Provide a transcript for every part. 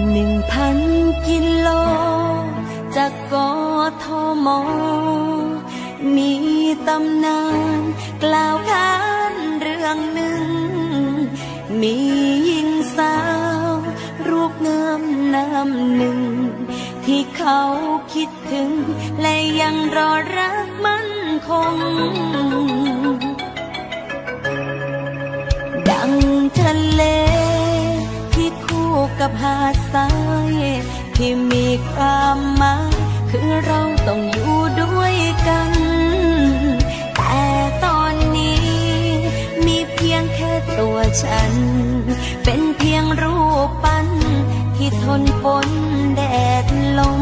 1,000 กิโลจากกทม.มีตำนานกล่าวขานเรื่องหนึ่งมีหญิงสาวรูปงามน้ำหนึ่งที่เขาคิดถึงและยังรอรักมั่นคงดังทะเลที่คู่กับหาดทรายที่มีความหมายคือเราต้องอยู่ด้วยกันแต่ตอนนี้มีเพียงแค่ตัวฉันเป็นเพียงรูปปั้นที่ทนฝนแดดลม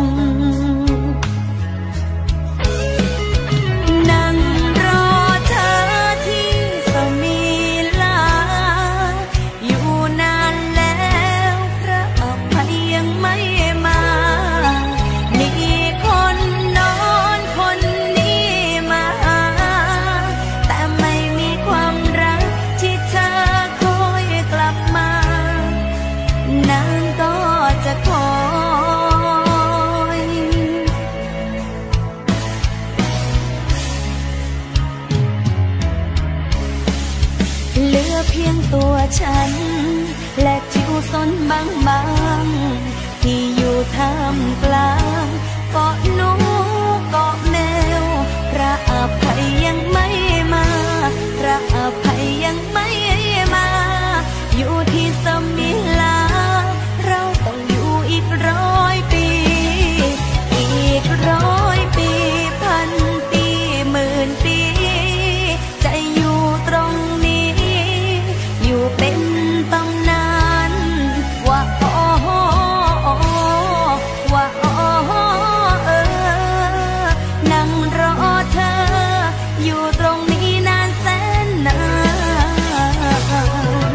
นั่งรอเธอที่สมิลาอยู่นานแล้วพระอภัยยังไม่มามีคนโน้นคนนี้มาแต่ไม่มีความรักที่เธอคอยกลับมานางก็จะคอยเหลือเพียงตัวฉันและจิ๋วซนบางๆที่อยู่ท่ามกลางเกาะหนูเกาะแมวพระอภัยยังไม่มาพระอภัยยังไม่มาอยู่ที่สมิลาเราต้องอยู่อีก100 ปีอีก100 ปีพันปีหมื่นปีจะอยู่ตรงนี้อยู่เป็นตำนานว่าว่านั่งรอเธออยู่ตรงนี้นานแสนนาน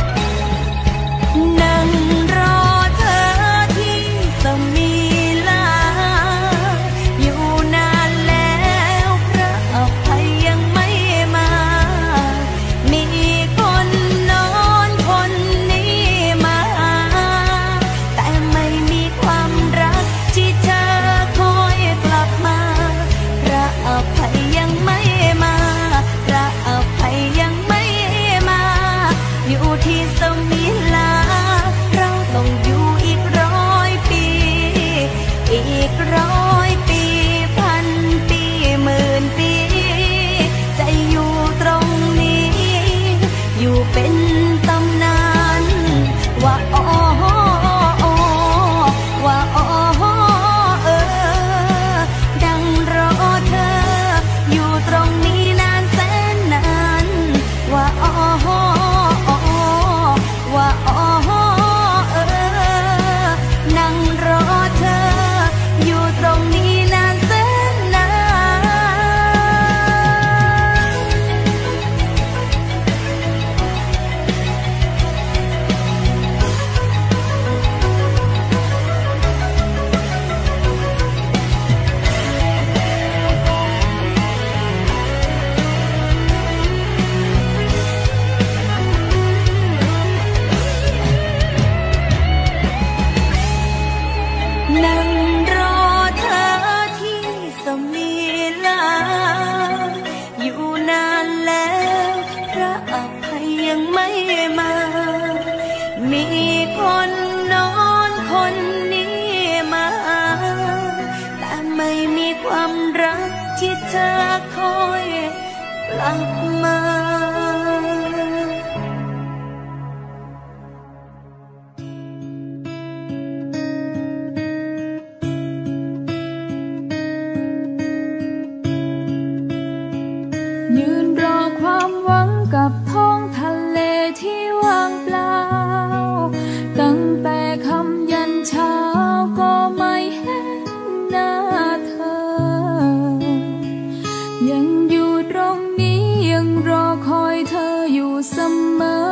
นั่งรอเธอที่สมิลาอยู่นานแล้วพระอภัยยังไม่มามีคนโน้นคนนี้มาแต่ไม่มีความรักที่เธอคอยกลับมาพระอภัยยังไม่มาพระอภัยยังไม่มาอยู่ที่สมิลาเราต้องอยู่อีก100 ปีอีก100 ปีพันปีหมื่นปีจะอยู่ตรงนี้อยู่เป็นตำนานว่าว่าดังรอเธออยู่ตรงนี้นานแสนนานว่าว่านั่งรอเธออยู่ตรงนี้นานแสนนานนั่งรอเธอที่สมิลาอยู่นานแล้วพระอภัยยังไม่มามีคนโน้นคนนี้มาแต่ไม่มีความรักที่เธอคอยกลับมายืนรอความหวังกับท้องทะเลที่ว่างเปล่าตั้งแต่ค่ำยันเช้าก็ไม่เห็นหน้าเธอยังอยู่ตรงนี้ยังรอคอยเธออยู่เสมอ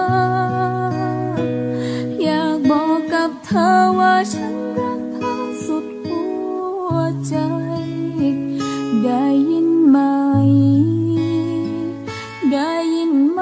อยากบอกกับเธอว่าฉันรักเธอสุดหัวใจได้ยินไหมได้ยินไหม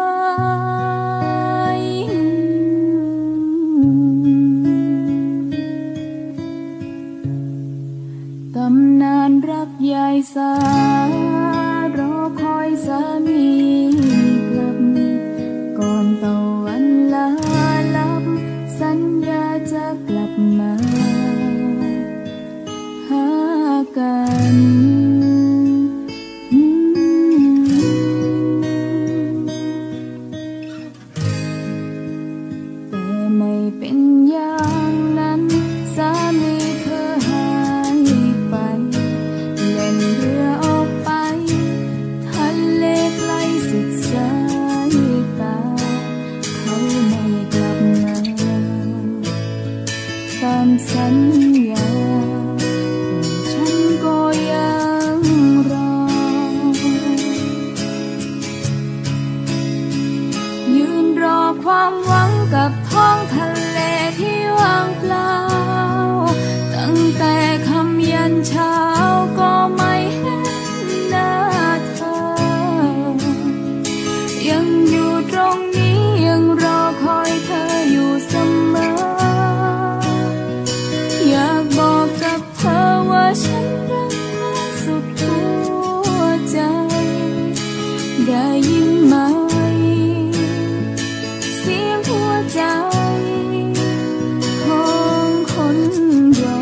ความหวังกับท้องทะเลที่ว่างเปล่าตั้งแต่คำยันเช้าก็ไม่เห็นหน้าเธอยังอยู่ตรงนี้ยังรอคอยเธออยู่เสมออยากบอกกับเธอว่าฉันรักเธอสุดหัวใจได้ยินไหมเสียงหัวใจของคนรอ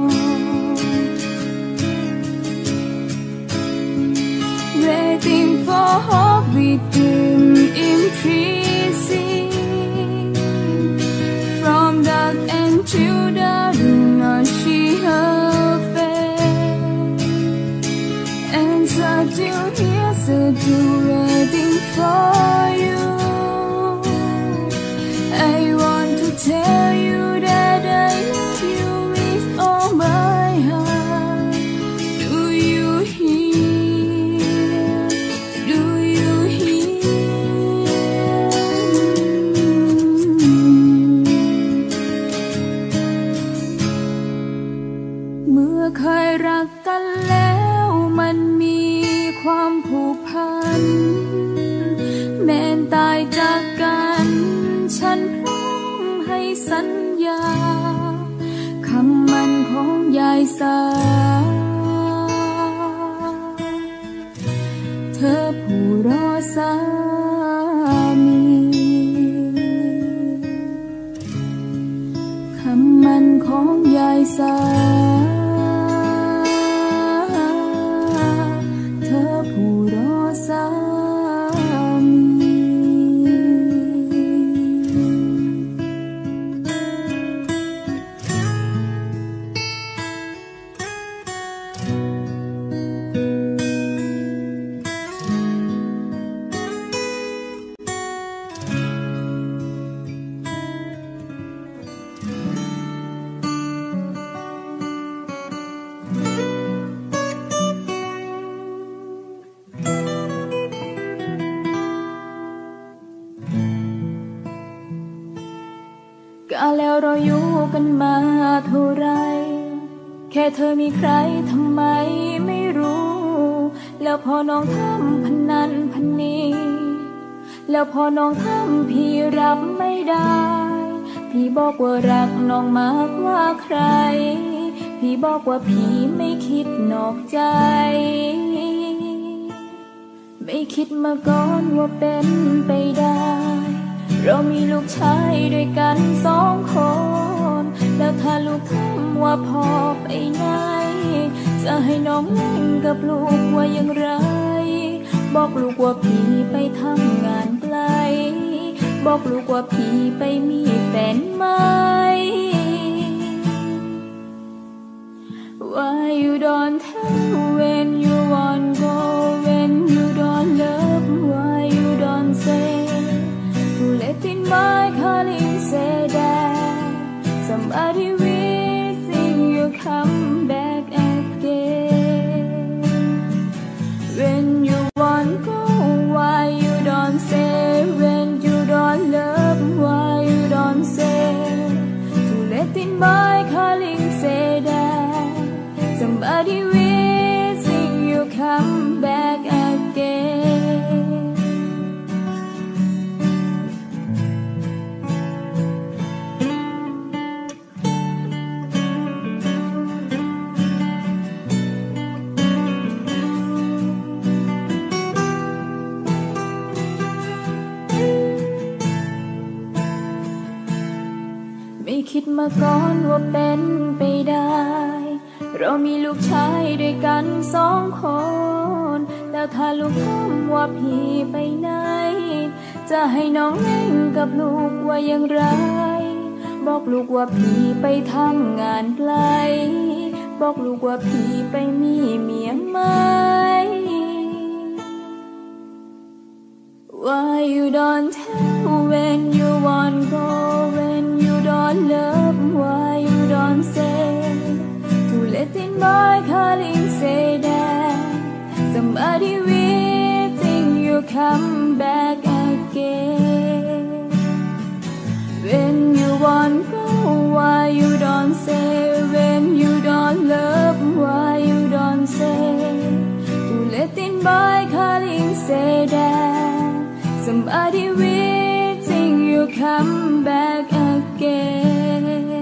Waiting for hope within increasing from dark until dawn I see her face and still here still waiting for you I want to tell you that I love you with all my heart Do you hear Do you hear เมื่อเคยรักกันแล้วมันมีความผูกพันแม้ตายจากกันฉันพร้อมให้สัญญาคำมันของยายสาเธอผู้รอสามีคำมันของยายสาเธอผู้รอสามีก็แล้วเราอยู่กันมาเท่าไรแค่เธอมีใครทำไมไม่รู้แล้วพอน้องทำพันนั้นพันนี้แล้วพอน้องทำพี่รับไม่ได้พี่บอกว่ารักน้องมากกว่าใครพี่บอกว่าพี่ไม่คิดนอกใจไม่คิดมาก่อนว่าเป็นไปได้เรามีลูกชายด้วยกัน2 คนแล้วถ้าลูกถามว่าพ่อไปไหนจะให้น้องเล่นกับลูกว่าอย่างไรบอกลูกว่าพี่ไปทำงานไกลบอกลูกว่าพี่ไปมีแฟนใหม่ Why you don't tell when you want go when you don't love Why you don't say To let in my calling say that Somebody wishing you come back again When you want go Why you don't say When you don't love Why you don't say To let in my calling say that Somebody wishing you come back againไม่คิดมาก่อนว่าเป็นไปได้เรามีลูกชายด้วยกัน2 คนแล้วถ้าลูกถามว่าพี่ไปไหนจะให้น้องเล่นกับลูกว่าอย่างไรบอกลูกว่าพี่ไปทำงานไกลบอกลูกว่าพี่ไปมีเมียใหม่ Why you don't tell when you want go when you don't love Why you don't say To let in my calling say that Somebody waiting you come back again say when you don't love why you don't say to let in by calling say that somebody waiting you come back again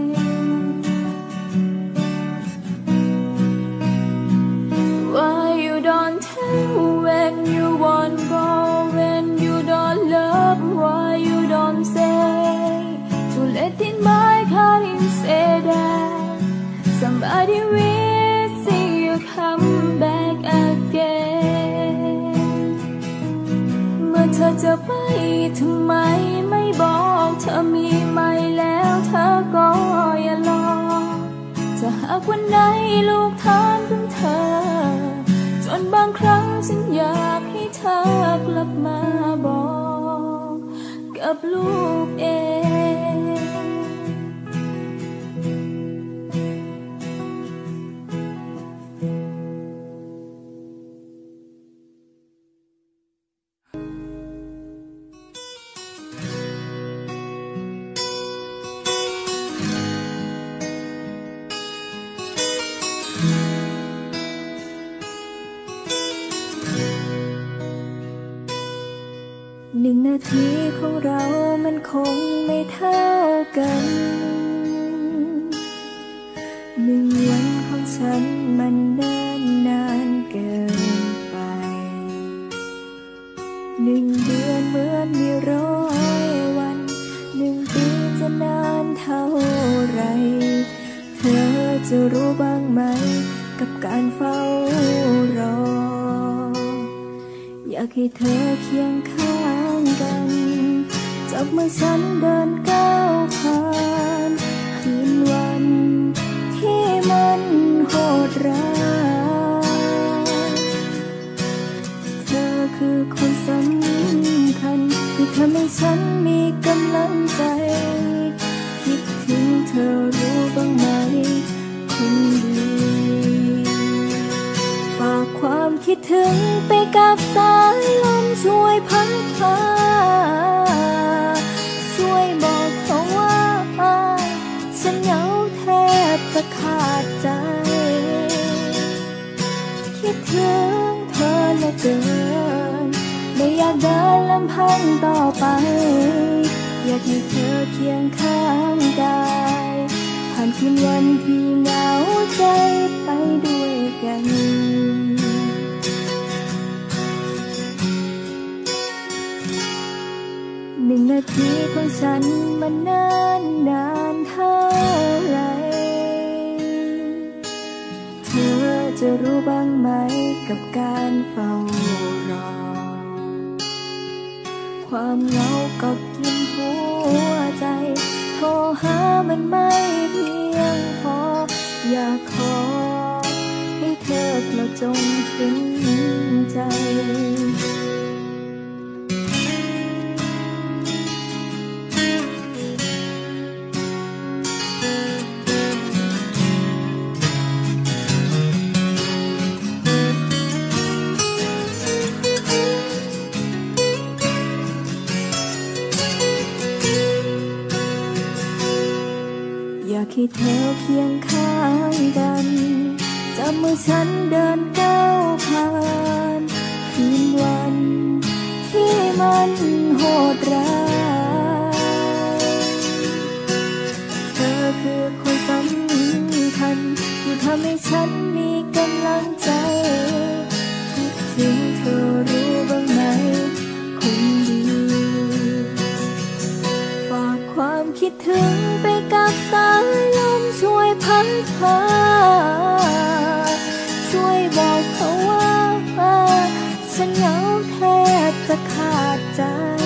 why you don't tell when you won't go when you don't love why you don't say to let in my calling say that somebody waiting you come back again เมื่อเธอจะไปทำไมไม่บอกเธอมีใหม่แล้วเธอก็อย่ารอจะหากวันไหนลูกถามถึงเธอจนบางครั้งฉันอยากให้เธอกลับมาบอกกับลูกเอง1 นาทีของเรามันคงไม่เท่ากัน1 วันของฉันมันเนิ่นนานเกินไป1 เดือนเหมือนมี100 วัน1 ปีจะนานเท่าไรเธอจะรู้บ้างไหมกับการเฝ้ารออยากให้เธอเคียงข้างกันจับมือฉันเดินก้าวผ่านคืนวันที่มันโหดร้ายเธอคือคนสำคัญที่ทำให้ฉันมีกำลังใจคิดถึงเธอรู้บ้างไหมคนดีฝากความคิดถึงไปกับสายลมช่วยพัดพาช่วยบอกเขาว่าฉันเหงาแทบจะขาดใจคิดถึงเธอเหลือเกินไม่อยากเดินลำพังต่อไปอยากให้เธอเคียงข้างกายผ่านคืนวันที่เหงาใจไปด้วยกัน1 นาทีของฉันมันเนิ่นนานเท่าไรเธอจะรู้บ้างไหมกับการเฝ้ารอความเหงาก็กินหัวใจโทรหามันไม่เพียงพออยากขอให้เธอกระจงเห็นใจอยากให้เธอเคียงข้างกันจับมือฉันเดินก้าวผ่านคืนวันที่มันโหดร้ายเธอคือคนสำคัญที่ทำให้ฉันมีกำลังใจคิดถึงเธอรู้บ้างไหมคนดีฝากความคิดถึงไปกับสายลมช่วยพัดพาช่วยบอกเขาว่าฉันเหงาแทบจะขาดใจ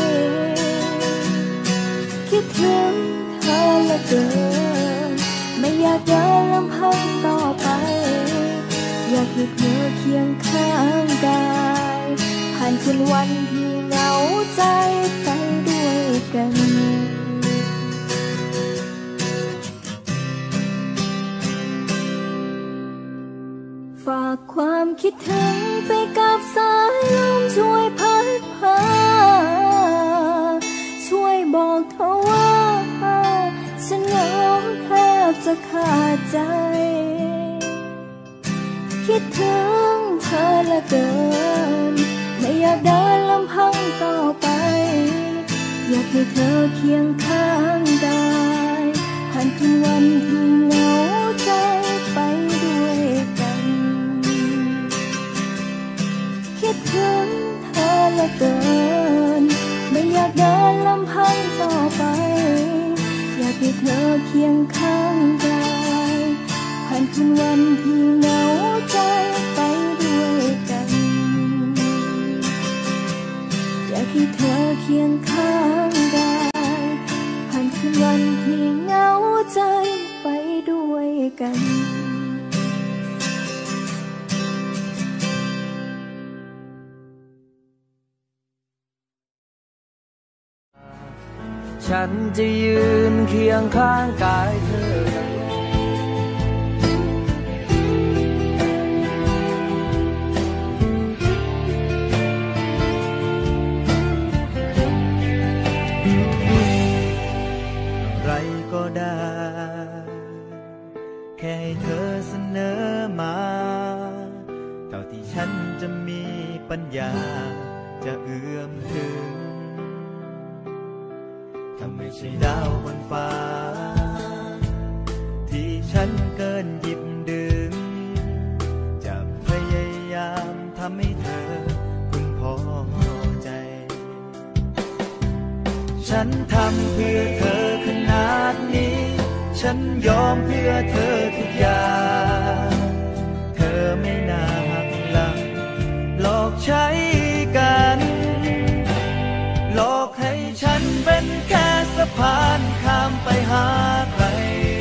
คิดถึงเธอเหลือเกินไม่อยากเดินลำพังต่อไปอยากให้เธอเคียงข้างกายผ่านคืนวันที่เหงาใจไปด้วยกัน ฝากความคิดถึงไปกับสายลมช่วยพัดพาช่วยบอกเธอว่าฉันเหงาแทบจะขาดใจคิดถึงเธอเหลือเกินไม่อยากเดินลำพังต่อไปอยากให้เธอเคียงข้างกายผ่านคืนวันที่เหงาใจไปด้วยกันคิดถึงเธอเหลือเกินไม่อยากเดินลำพังต่อไปอยากให้เธอเคียงข้างกายผ่านคืนวันที่เหงาใจไปด้วยกันอยากให้เธอเคียงข้างกายผ่านคืนวันที่เหงาใจไปด้วยกันฉันจะยืนเคียงข้างกายเธอไรก็ได้แค่ให้เธอเสนอมาเท่าที่ฉันจะมีปัญญาจะเอื้อมถึงถ้าไม่ใช่ดาวบนฟ้าที่ฉันเกินหยิบดึงจะพยายามทำให้เธอพึงพอใจฉันทำเพื่อเธอขนาดนี้ฉันยอมเพื่อเธอทุกอย่างเธอไม่น่าหักหลังหลอกใช้กันหลอกให้ฉันเป็นแค่สะพานข้ามไปหาใคร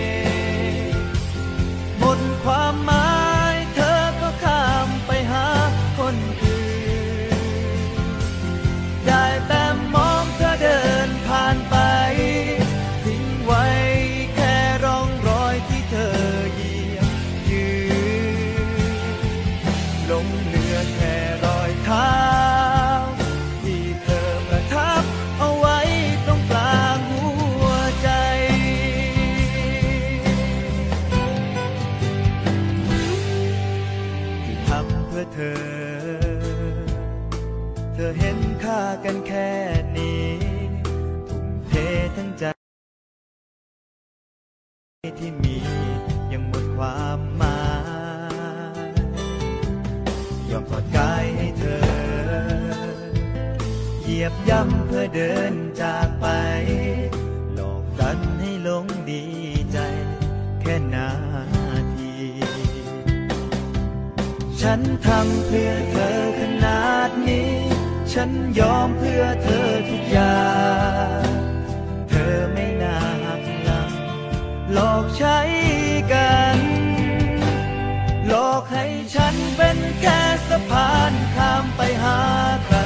หมดความหมายเธอก็ข้ามไปหาคนอื่นได้แต่มองเธอเดินผ่านไปทิ้งไว้แค่ร่องรอยที่เธอเหยียบยืนหลงเหลือแค่รอยเท้าที่เธอประทับเอาไว้ตรงกลางหัวใจที่ทำเพื่อเธอเธอเห็นค่ากันแค่นี้ทุ่มเททั้งใจที่มียังหมดความหมายยอมถอดกายให้เธอเหยียบย่ำเพื่อเดินจากไปหลอกกันให้หลงดีใจแค่นาทีฉันทำเพื่อเธอขนาดนี้ฉันยอมเพื่อเธอทุกอย่างเธอไม่น่าหักหลังหลอกใช้กันหลอกให้ฉันเป็นแค่สะพานข้ามไปหาใคร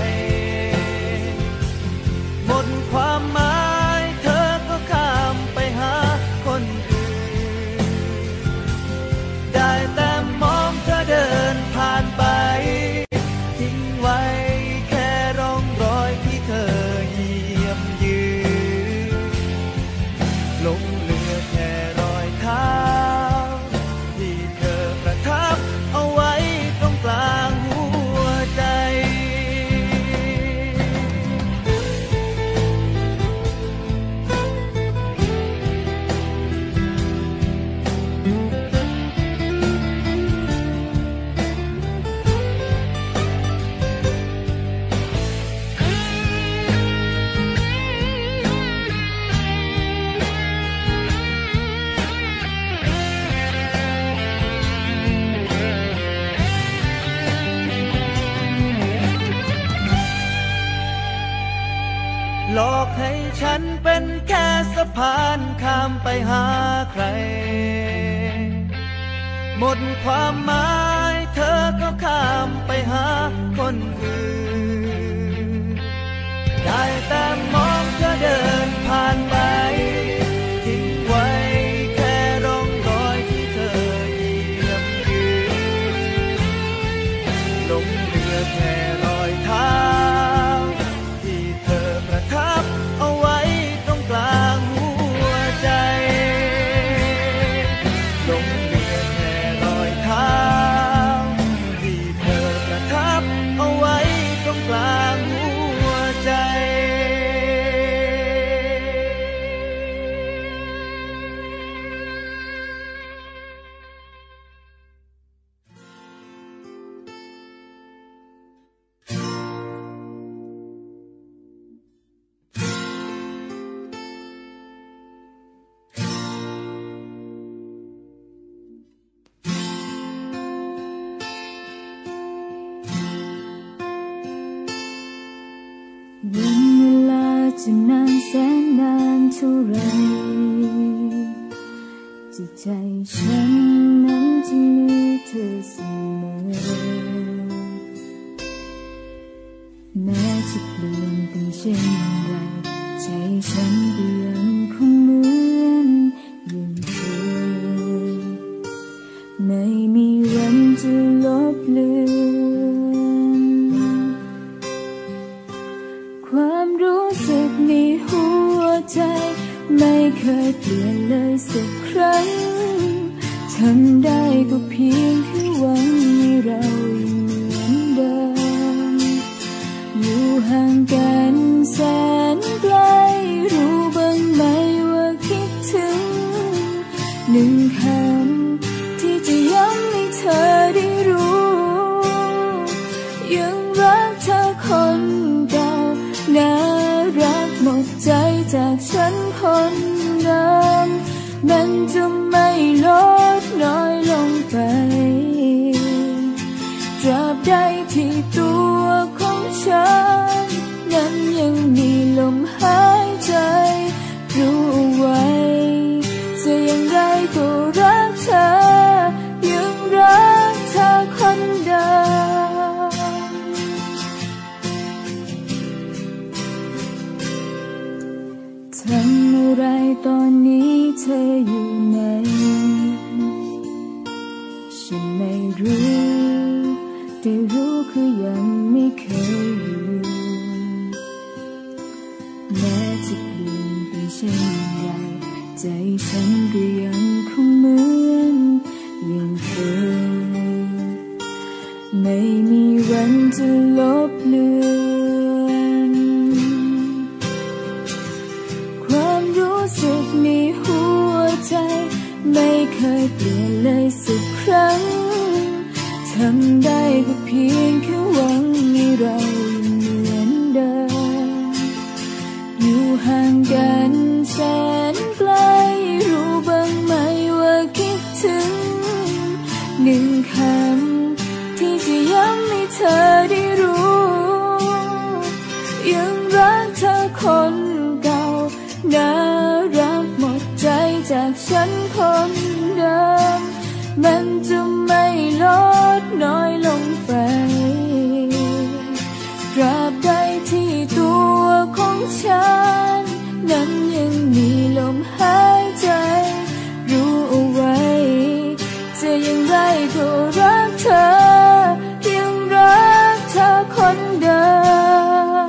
หมดความหมายเธอก็ข้ามไปหาคนอื่นได้แต่มองเธอเดินผ่านไปทิ้งไว้แค่ร่องรอยที่เธอเหยียบยืนหลงเหลือแค่รอยเท้าที่เธอประทับเอาไว้ตรงกลางหัวใจหลอกให้ฉันเป็นแค่สะพานข้ามไปหาใครหมดความหมายเธอก็ข้ามไปหาคนอื่นได้แต่มองเธอเดินผ่านไปทิ้งไว้แค่ร่องรอยที่เธอเหยียบยืนหลงเหลือแค่รอยเท้าที่เธอประทับเอาไว้ตรงกลางหัวใจหลงจะนานแสนนานเท่าไรจิตใจฉันนั้นจะมีเธอเสมอแม้จะเปลี่ยนเป็นเช่นไรใจฉันก็ยังคงเหมือนอย่างเคยไม่มีวันจะลบเลือนความรู้สึกในหัวใจไม่เคยเปลี่ยนเลยสักครั้งทำได้ก็เพียงแค่หวังให้เรายังเหมือนเดิมอยู่ห่างกันแสนไกลรู้บ้างไหมว่าคิดถึงหนึ่งคำที่จะย้ำให้เธอได้รู้ยังรักเธอคนเก่าน่ารักหมดใจจากฉันคนเดิมมันจะไม่ลดน้อยลงไปตราบใดที่ตัวของฉันนั้นยังมีลมหายใจรู้ไว้จะอย่างไรก็รักเธอยังรักเธอคนเดิมทำอะไรตอนนี้เธออยู่ไหนฉันไม่รู้แต่รู้คือยังไม่เคยอยู่แม้จะเปลี่ยนเป็นเช่นไรใจฉันก็ยังคงเหมือนอย่างเคยไม่มีวันจะลบเลือนความรู้สึกในหัวใจไม่เคยเปลี่ยนเลยสักครั้งทำได้ก็เพียงแค่หวังให้เราเหมือนเดิมอยู่ห่างกันแสนไกลรู้บ้างไหมว่าคิดถึงหนึ่งคำที่จะย้ำให้เธอได้รู้ยังรักเธอคนเก่าน่ารักหมดใจจากฉันคนเดิมมันจะไม่ลดน้อยลงไปตราบใดที่ตัวของฉันนั้นยังมีลมหายใจรู้เอาไว้จะอย่างไรก็รักเธอยังรักเธอคนเดิม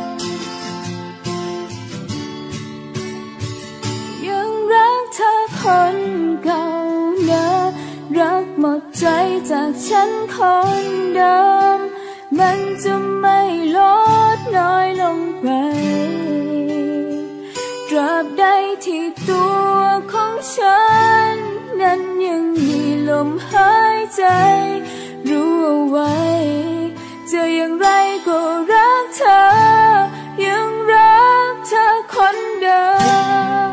ยังรักเธอคนเก่านะรักหมดใจจากฉันคนเดิมมันจะไม่ลดน้อยลงไปตราบใดที่ตัวของฉันนั้นยังมีลมหายใจรู้เอาไว้จะอย่างไรก็รักเธอยังรักเธอคนเดิม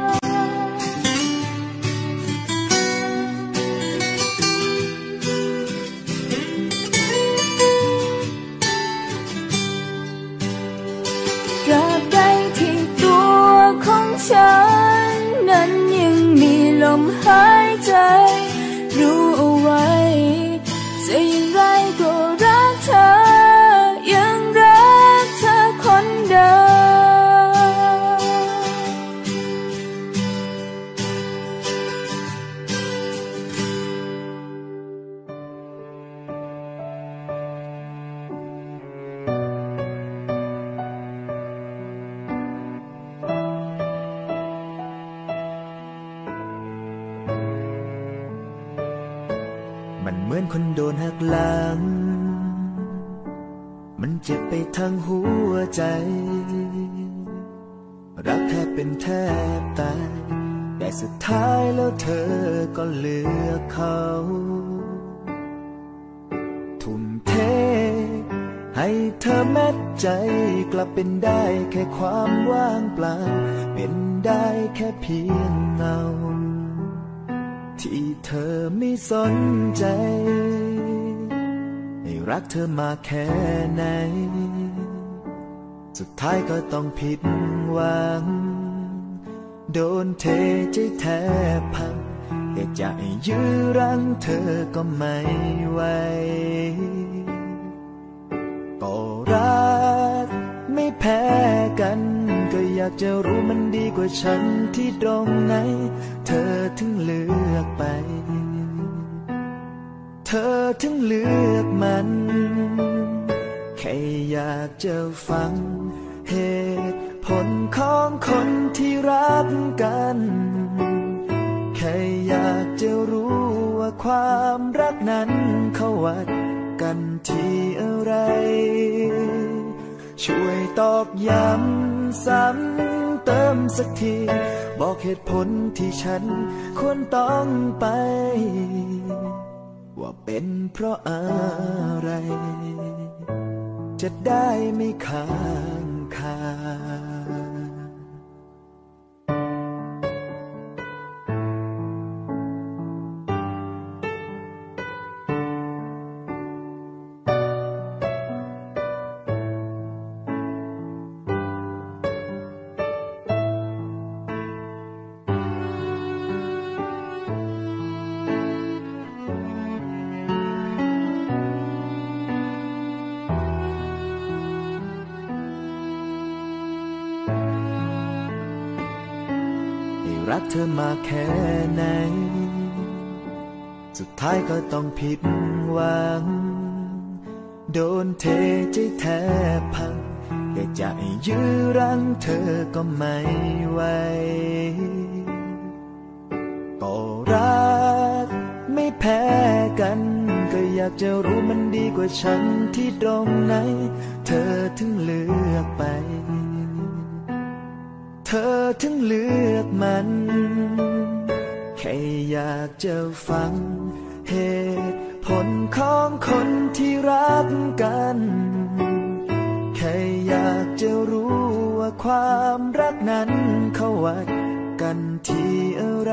ตราบใดที่ตัวของฉันนั้นยังมีลมหายใจรู้เอาไว้จะอย่างไรก็รักเธอยังรักเธอคนเดิมมันเหมือนคนโดนหักหลังมันเจ็บไปทั้งหัวใจรักแทบเป็นแทบตายแต่สุดท้ายแล้วเธอก็เลือกเขาทุ่มเทให้เธอแม้ใจกลับเป็นได้แค่ความว่างเปล่าเป็นได้แค่เพียงเงาที่เธอไม่สนใจให้รักเธอมาแค่ไหนสุดท้ายก็ต้องผิดหวังโดนเทใจแทบพังอยากจะให้ยื้อรั้งเธอก็ไม่ไหวก็รักไม่แพ้กันก็อยากจะรู้มันดีกว่าฉันที่ตรงไหนเธอถึงเลือกไปเธอถึงเลือกมันแค่อยากจะฟังเหตุผลของคนที่รักกันแค่อยากจะรู้ว่าความรักนั้นเขาวัดกันที่อะไรช่วยตอกย้ำซ้ำเติมสักทีบอกเหตุผลที่ฉันควรต้องไปว่าเป็นเพราะอะไรจะได้ไม่ค้างคารักเธอมาแค่ไหนสุดท้ายก็ต้องผิดหวังโดนเทใจแทบพังอยากจะให้ยื้อรั้งเธอก็ไม่ไหวก็รักไม่แพ้กันก็อยากจะรู้มันดีกว่าฉันที่ตรงไหนเธอถึงเลือกไปเธอถึงเลือกมันแค่อยากจะฟังเหตุผลของคนที่รักกันแค่อยากจะรู้ว่าความรักนั้นเขาวัดกันที่อะไร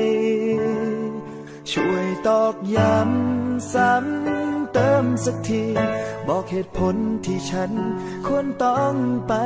ช่วยตอกย้ำซ้ำเติมสักทีบอกเหตุผลที่ฉันควรต้องไป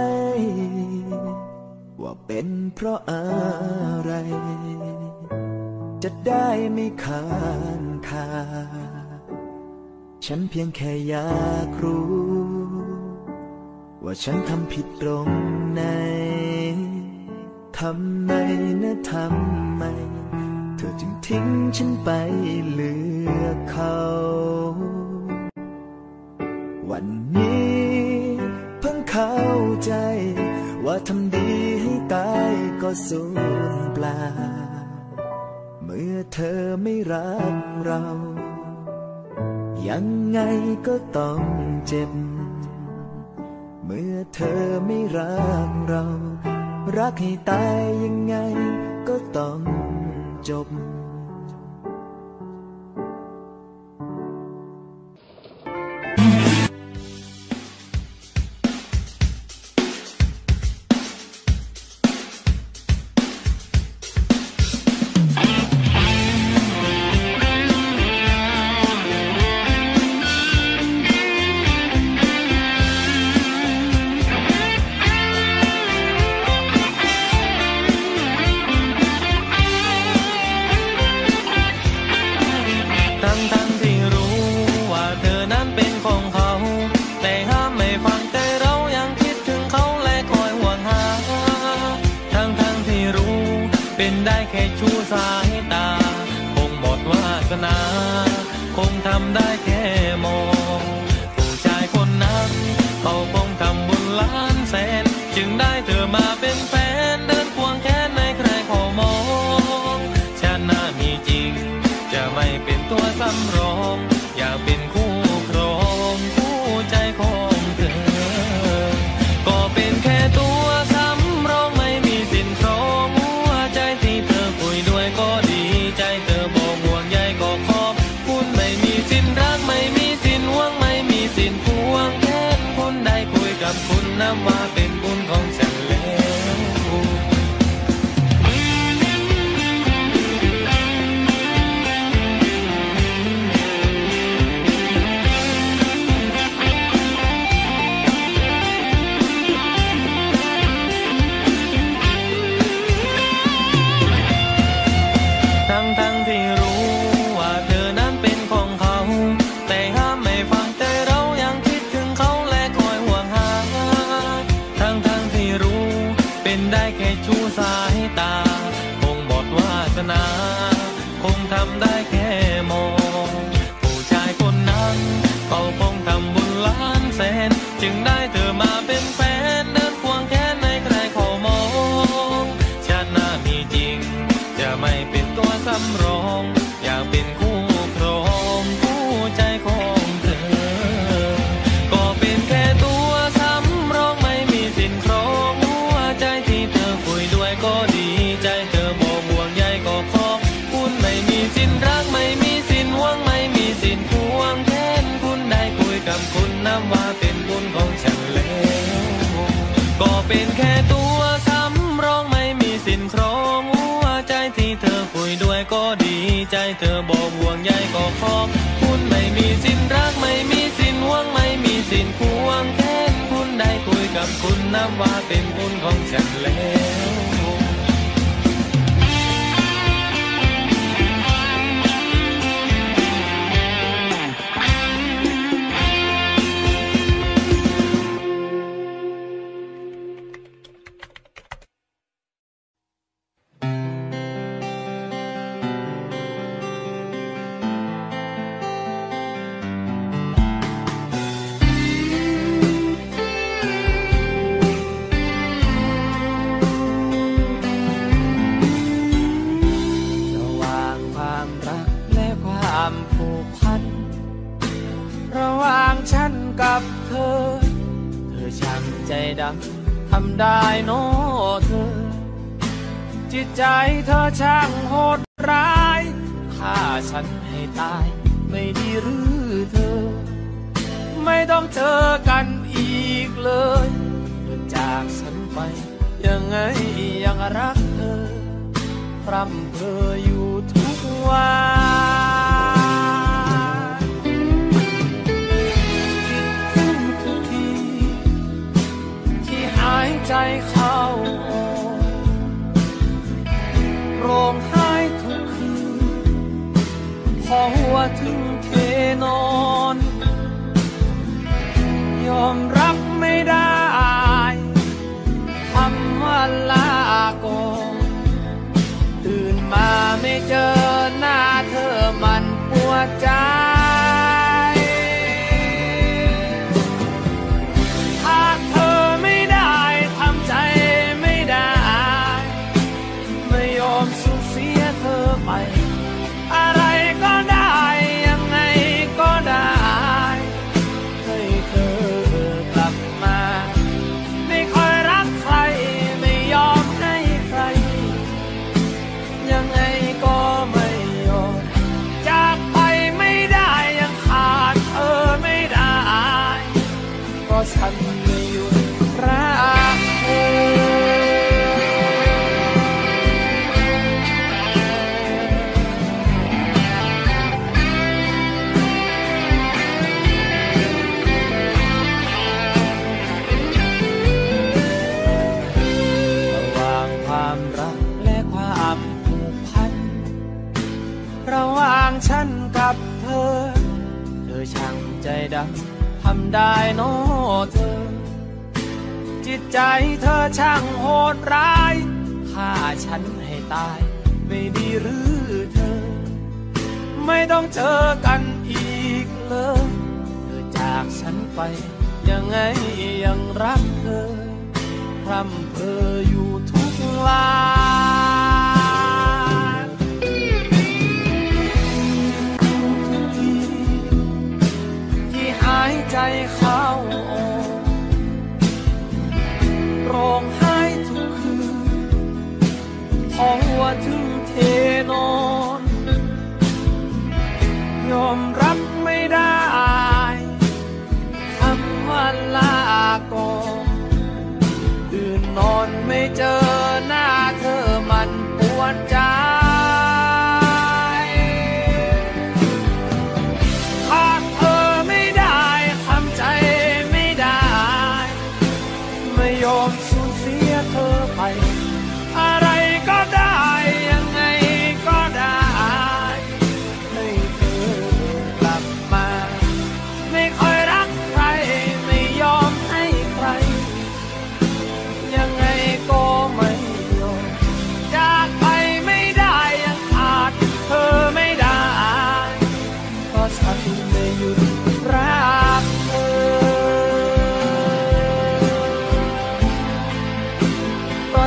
ว่าเป็นเพราะอะไรจะได้ไม่ค้างคาฉันเพียงแค่อยากรู้ว่าฉันทำผิดตรงไหนทำไมนะทำไมเธอจึงทิ้งฉันไปเลือกเขาวันนี้เพิ่งเข้าใจว่าทำดีให้ตายก็สูญเปล่าเมื่อเธอไม่รักเรายังไงก็ต้องเจ็บเมื่อเธอไม่รักเรารักให้ตายยังไงก็ต้องจบสายตาคงหมดวาสนาคงทำได้แค่มองผู้ชายคนนั้นเขาคงทำบุญล้านแสนจึงได้เธอมาเป็นแฟนเดินควงแขนในใครขอมองชาติหน้ามีจริงจะไม่เป็นตัวสำรองอยากเป็นคู่ครองคู่ใจของเธอก็เป็นแค่ตัวสำรองไม่มีสินครองหัวใจที่เธอคุยด้วยก็ดีใจเธอบอกห่วงใยก็ขอบคุณไม่มีสินรักไม่มีสินหวงไม่มีสินพวงแค่คุณได้คุยกับคุณนับว่าเป็นบุญของฉันแล้วสายตาคงหมดวาสนาคงทำได้แค่มองผู้ชายคนนั้นเขาคงทำบุญล้านแสนจึงได้เธอมาเป็นแฟนเดินควงแขนในใครเขามองชาติหน้ามีจริงจะไม่เป็นตัวสำรองอยากเป็นคู่ครองคู่ใจของเธอก็เป็นแค่ตัวสำรองไม่มีสินครองหัวใจที่เธอคุยด้วยก็ดีใจเธอบอกห่วงใยก็ขอบคุณไม่มีสินรักไม่มีสินหวงไม่มีสินควงแค้นคุณได้คุยกับคุณนับว่าเป็นบุญของฉันแล้วก็เป็นแค่ตัวสำรองไม่มีสินครองหัวใจที่เธอคุยด้วยก็ดีใจเธอบอกห่วงใยก็ขอบคุณไม่มีสินรักไม่มีสินหวงไม่มีสินควงแค้นคุณได้คุยกับคุณนับว่าเป็นบุญของฉันแล้วทำได้โน้เธอจิตใจเธอช่างโหดร้ายฆ่าฉันให้ตายไม่ดีหรือเธอไม่ต้องเจอกันอีกเลยเธอจากฉันไปยังไงยังรักเธอพร่ำเพ้ออยู่ทุกวันคิดถึงทุกทีที่หายใจเข้าร้องไห้ทุกคืนพอหัวถึงเทนอนยอมรับไม่ได้คำว่าลาก่อนตื่นมาไม่เจอหน้าเธอมันปวดใจถ้าเธอไม่ได้ทำใจไม่ได้ไม่ยอมสูญเสียเธอไปอะไรก็ได้ยังไงก็ได้ให้เธอกลับมาไม่ค่อยรักใครไม่ยอมให้ใครยังไงก็ไม่ยอมจากไปไม่ได้ยังขาดเธอไม่ได้เพราะฉันไม่หยุดรักเธอความรักและความผูกพันระหว่างฉันกับเธอเธอช่างใจดำทำได้โน้เธอจิตใจเธอช่างโหดร้ายฆ่าฉันให้ตายไม่ดีหรือเธอไม่ต้องเจอกันอีกเลยเธอจากฉันไปยังไงยังรักเธอพร่ำเพ้ออยู่ทุกวันทุกทีที่หายใจเข้าออกร้องไห้ทุกคืนพอหัวถึงเทนอนยอมรับไม่ได้คำว่าลาก่อนตื่นนอนไม่เจอหน้าเธอมันปวดใจขาดเธอไม่ได้ทำใจไม่ได้ไม่ยอมสูญเสียเธอไปอะไรก็ได้ยังไงก็ได้ให้เธอกลับมาไม่ค่อยรักใครไม่ยอมให้ใครยังไงก็ไม่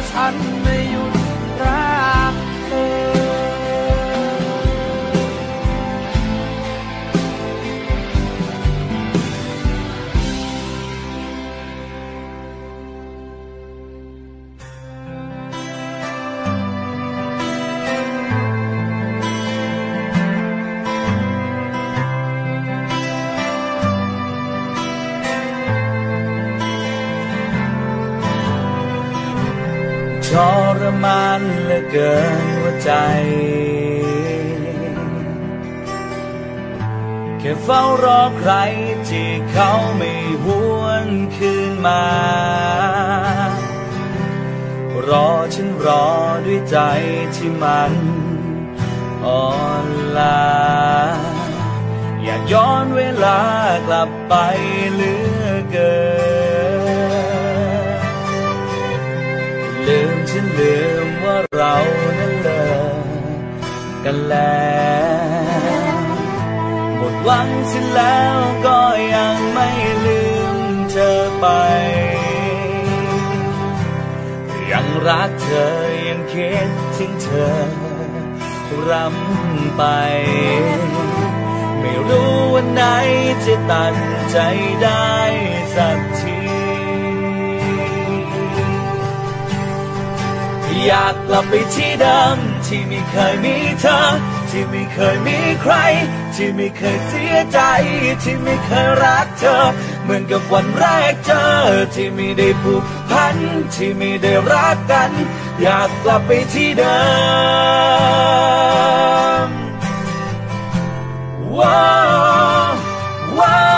ฉันไม่หยุดรักเธอทรมานเหลือเกินหัวใจแค่เฝ้ารอใครที่เขาไม่หวนคืนมารอฉันรอด้วยใจที่มันอ่อนล้าอยากย้อนเวลากลับไปเหลือเกินลืมฉันลืมว่าเรานั้นเลิกกันแล้วหมดหวังเสียแล้วก็ยังไม่ลืมเธอไปยังรักเธอยังคิดถึงเธอรำไปไม่รู้วันไหนจะตัดใจได้สักทีอยากกลับไปที่เดิมที่ไม่เคยมีเธอที่ไม่เคยมีใครที่ไม่เคยเสียใจที่ไม่เคยรักเธอเหมือนกับวันแรกเจอที่ไม่ได้ผูกพันที่ไม่ได้รักกันอยากกลับไปที่เดิมว้าวว้าว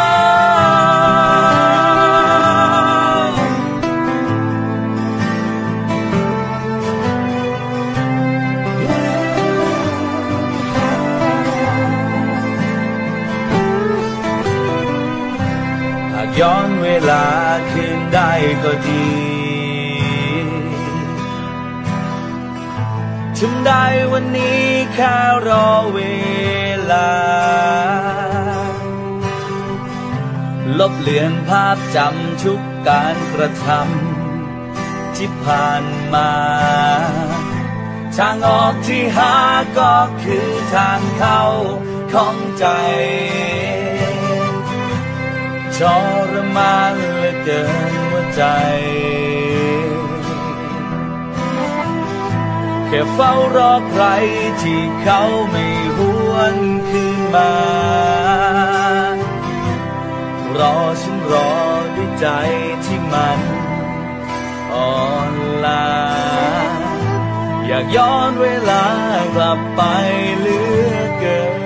ย้อนเวลาคืนได้ก็ดีทำได้วันนี้แค่รอเวลาลบเลือนภาพจำทุกการกระทำที่ผ่านมาทางออกที่หาก็คือทางเข้าของใจทรมานเหลือเกินหัวใจแค่เฝ้ารอใครที่เขาไม่หวนคืนมารอฉันรอด้วยใจที่มันอ่อนล้าอยากย้อนเวลากลับไปเหลือเกิน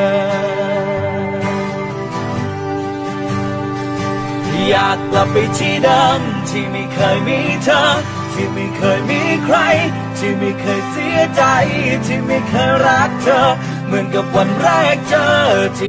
อยากกลับไปที่เดิมที่ไม่เคยมีเธอที่ไม่เคยมีใครที่ไม่เคยเสียใจที่ไม่เคยรักเธอเหมือนกับวันแรกเจอที่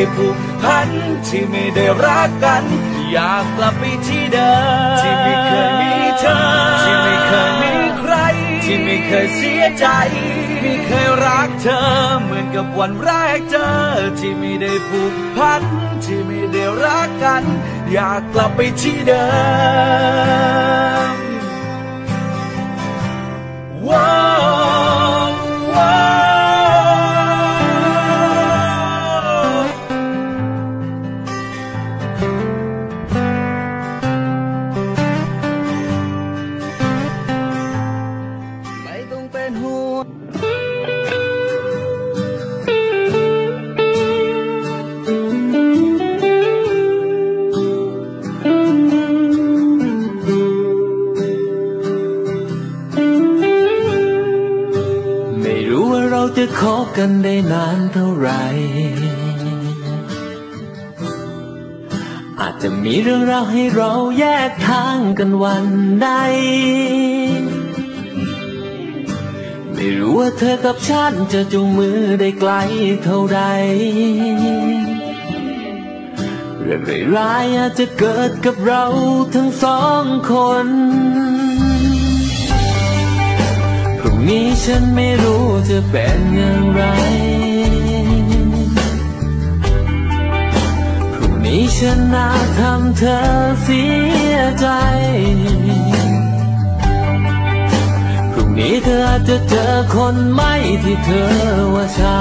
ผูกพันที่ไม่ได้รักกันอยากกลับไปที่เดิมที่ไม่เคยมีเธอที่ไม่เคยมีใครที่ไม่เคยเสียใจไม่เคยรักเธอเหมือนกับวันแรกเจอที่ไม่ได้ผูกพันที่ไม่ได้รักกันอยากกลับไปที่เดิมว้าวว้าวไม่ต้องเป็นห่วงจะคบกันได้นานเท่าไหร่อาจจะมีเรื่องราวให้เราแยกทางกันวันใดไม่รู้ว่าเธอกับฉันจะจูงมือได้ไกลเท่าใดเรื่องร้ายๆอาจจะเกิดกับเราทั้งสองคนพรุ่งนี้ฉันไม่รู้จะเป็นอย่างไรพรุ่งนี้ฉันน่าทำเธอเสียใจพรุ่งนี้เธออาจจะเจอคนใหม่ที่เธอว่าใช่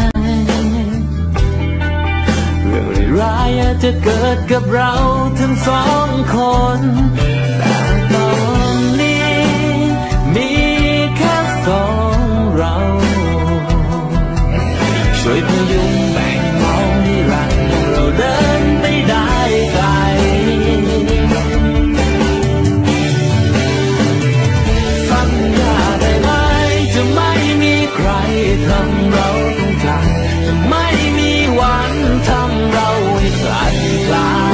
เรื่องร้ายๆอาจจะเกิดกับเราทั้งสองคนแต่ตอนนี้มีสองเราช่วยพยุงแบ่งเบานิรันดร์เราเดินไปได้ไกลสัญญาได้ไหมจะไม่มีใครทำเราต้องจากจะไม่มีวันทำเราให้ขาดกลา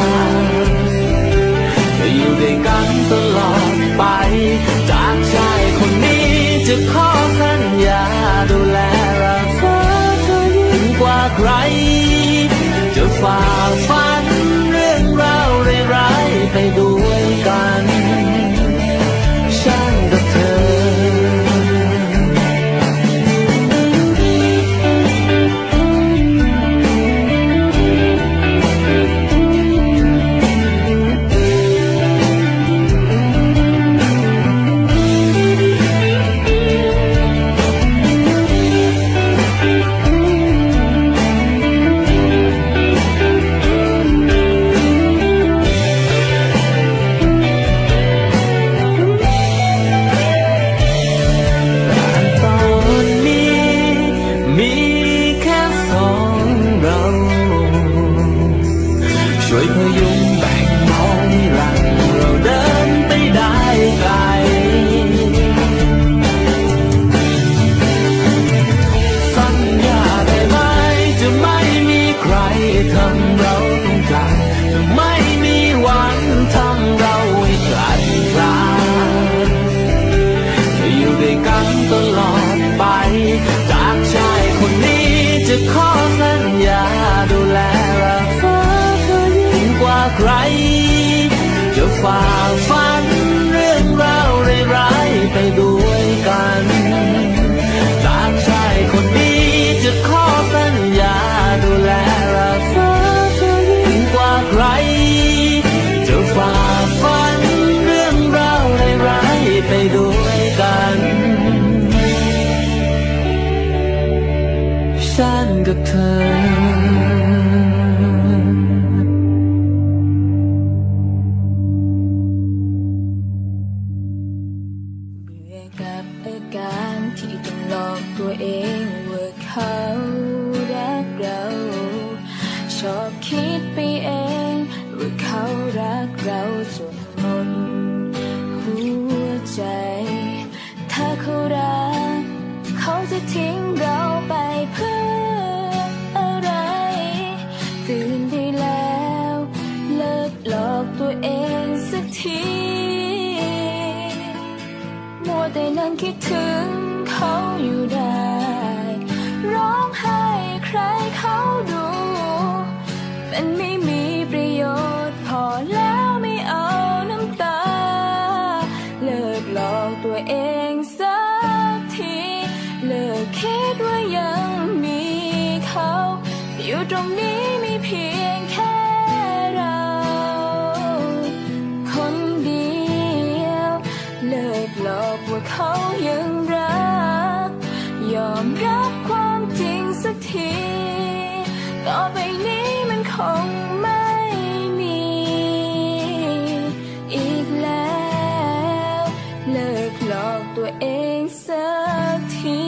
จะอยู่ด้วยกันตลอดไปจากชายคนนี้จะขอสัญญาดูแลรักษาเธอยิ่งกว่าใครจะฝ่าฟันเรื่องราวร้ายๆไปด้วยกันฉันกับเธอใครจะฝ่าฟันเรื่องราวร้ายๆไปด้วยกันจากชายคนนี้จะขอสัญญาดูแลรักษาเธอยิ่งกว่าใครจะฝ่าฟันเรื่องราวร้ายๆไปด้วยกันฉันกับเธอตัวเองว่าเขารักเราชอบคิดไปเองว่าเขารักเราจนหมดหัวใจถ้าเขารักเขาจะทิ้งเราไปเพื่ออะไรตื่นได้แล้วเลิกหลอกตัวเองสักทีมัวแต่นั่งคิดถึงเขาอยู่ได้ร้องไห้ใครเขาดูตรงนี้มีเพียงแค่เราคนเดียวเลิกหลอกว่าเขายังรักยอมรับความจริงสักทีต่อไปนี้มันคงไม่มีอีกแล้วเลิกหลอกตัวเองสักที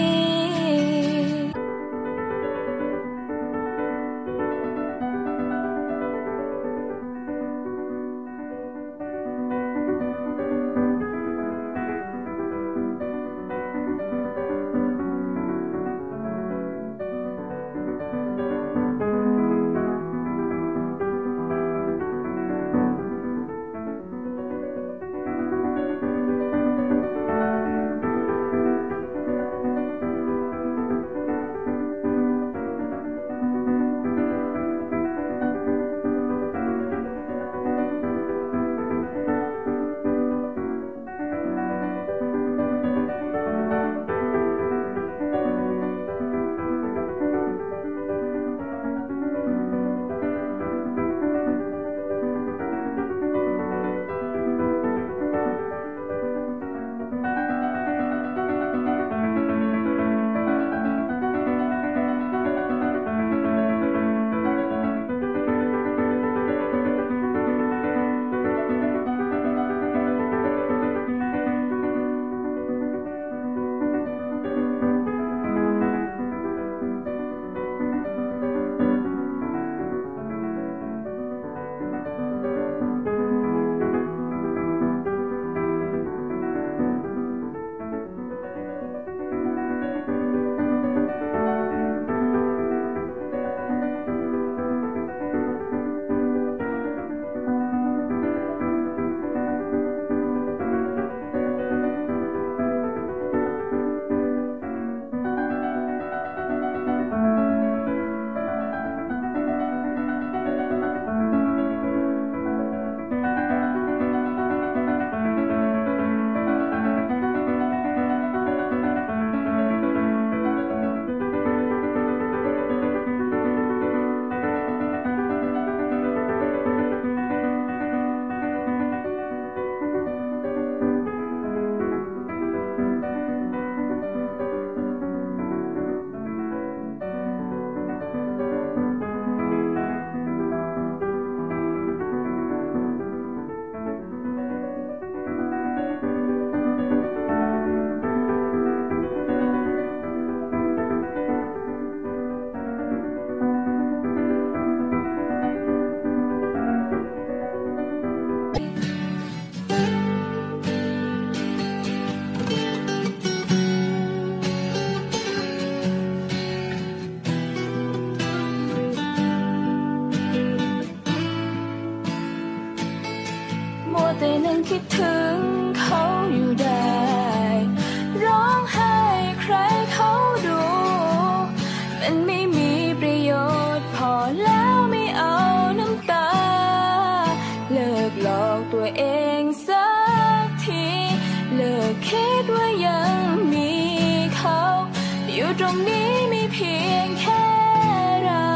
แต่นั่งคิดถึงเขาอยู่ได้ร้องไห้ใครเขาดูมันไม่มีประโยชน์พอแล้วไม่เอาน้ำตาเลิกหลอกตัวเองสักทีเลิกคิดว่ายังมีเขาอยู่ตรงนี้มีเพียงแค่เรา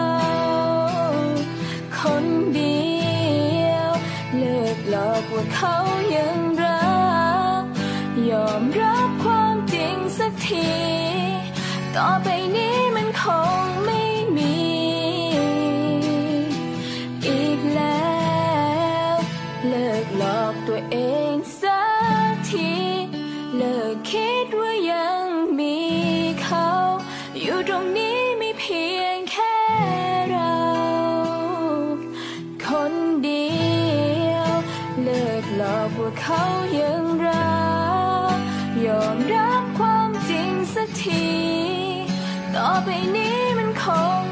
คนเดียวเลิกหลอกว่าเขายังรักยอมรับความจริงสักทีต่อไปนี้มันคงไม่มีอีกแล้วเลิกหลอกตัวเองสักทีเลิกคิดว่ายังมีเขาอยู่ตรงนี้มีเพียงแค่เราคนเดียวเลิกหลอกว่าเขายังรักยอมรับความจริงสักทีต่อไปนี้มันคง